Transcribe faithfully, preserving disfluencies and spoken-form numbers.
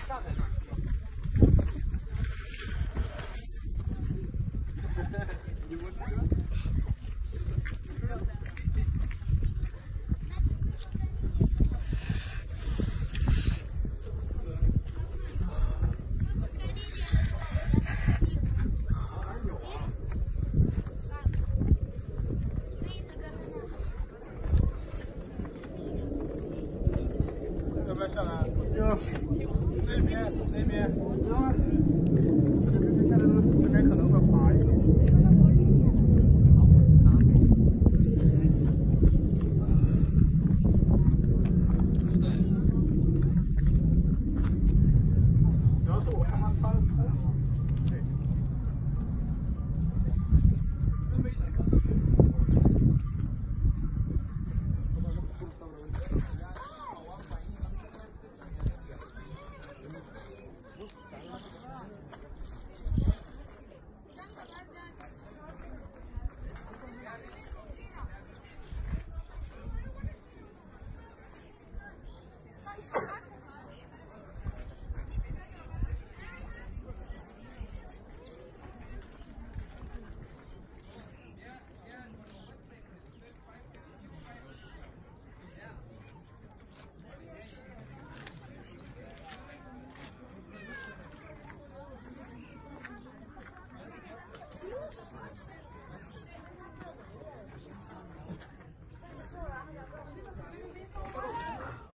要不要下来？要。那边，那边。这边可能会滑一点。主要是我他妈穿的太好了。